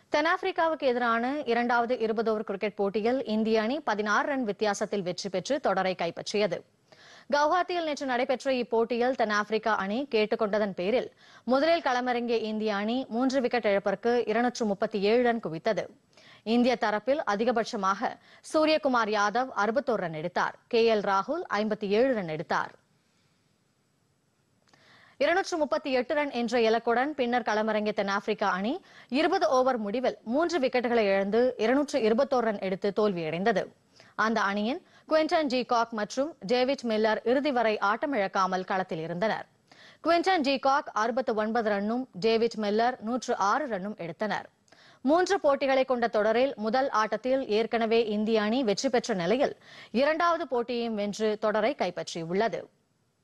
தென்னாப்பிரிக்காவுக்கு எதிரான இரண்டாவது 20 ஓவர் கிரிக்கெட் போட்டியில் இந்திய அணி 16 ரன் வித்தியாசத்தில் வெற்றி பெற்று தொடரை கைப்பற்றியது. கவுஹாத்தியில் நேற்று நடைபெற்ற இப்போட்டியில் தென்னாப்பிரிக்கா அணி கேட்டுக் கொண்டதன் பேரில் முதலில் களமிறங்கிய இந்திய அணி 3 விக்கெட் இழப்பிற்கு 237 ரன் குவித்தது. இந்திய தரப்பில் அதிகபட்சமாக சூரியகுமார் யாதவ் 61 ரன் எடுத்தார். KL ராகுல் 57 ரன் எடுத்தார். 238 ரன் என்ற இலக்குடன் பின்னர் களமிறங்கிய தென்னாப்பிரிக்கா அணி 20 ஓவர் முடிவில் 3 விக்கெட்டுகளை இழந்து 221 ரன் எடுத்து தோல்வியடைந்தது. அந்த அணியின் குவிண்டன் டி காக் மற்றும் டேவிட் மில்லர் இறுதி வரை ஆட்டமிழக்காமல் களத்தில் இருந்தனர். குவிண்டன் டி காக் 69 ரன்னும் டேவிட் மில்லர் 106 ரன்னும் எடுத்தனர். 3 போட்டிகளை கொண்ட தொடரில் முதல் ஆட்டத்தில் ஏற்கனவே இந்திய அணி வெற்றி பெற்ற நிலையில் இரண்டாவது போட்டியையும் வென்று தொடரை கைப்பற்றியுள்ளது.